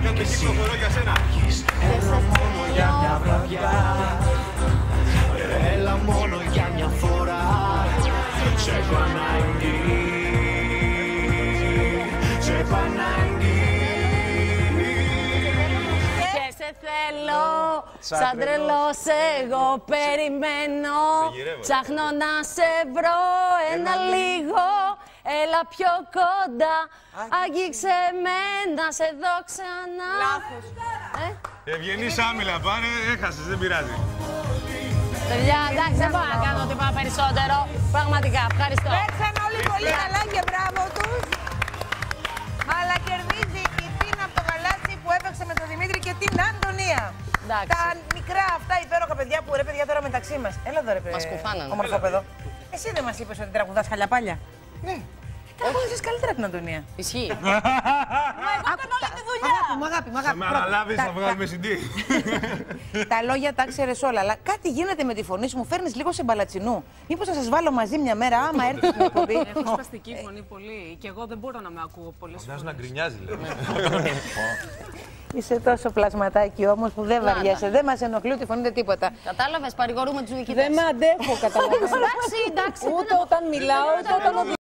και εσύ άρχεις. Έλα μόνο για μια βραδιά. Έλα μόνο για μια φορά. Σε πανάγει. Σε πανάγει. Και σε θέλω, σαν τρελός εγώ περιμένω. Ψάχνω να σε βρω ένα λίγο. Έλα πιο κοντά, αγγίξε με να σε δω ξανά. Λάθος. Ευγενής άμυλα πάνε, έχασες, δεν πειράζει. Παιδιά, εντάξει, δεν μπορώ να κάνω τίποτα περισσότερο. Πραγματικά, ευχαριστώ. Παίξαν όλοι πολύ καλά και μπράβο τους. Αλλά κερδίζει η Τίνα από το γαλάτσι που έπαιξε με τον Δημήτρη και την Αντωνία. Εντάξει. Τα μικρά αυτά υπέροχα παιδιά που ρε παιδιά τώρα μεταξύ μας. Έλα εδώ ρε παιδιά. Μας κουφάνανε. Όμορφο παιδό. Εσύ δεν μας είπες ότι τραγουδάς χαλιαπάλια. Ναι. Τραγουδίζεις καλύτερα την Αντωνία. Ισχύει. Μα εγώ κάνω όλη τη δουλειά. Αγάπη μου, Θα με αναλάβεις να βγάλουμε CD. Τα λόγια τα ξέρεις όλα, αλλά κάτι γίνεται με τη φωνή σου, μου φέρνεις λίγο σε μπαλατσινού. Μήπως να σας βάλω μαζί μια μέρα, άμα έρθει στην εκπομπή. Έχω σπαστική φωνή πολύ και εγώ δεν μπορώ να με ακούω πολλές φορές. Να γκρινιάζει, λέει. Είσαι τόσο πλασματάκι όμως που δεν βαριέσαι, δεν μας ενοχλεί ούτε φωνή ούτε τίποτα. Κατάλαβες, παρηγορούμε τους διοικητές. Δεν με αντέχω, καταλαβαίνεις. Εντάξει. Ούτε όταν μιλάω, ούτε όταν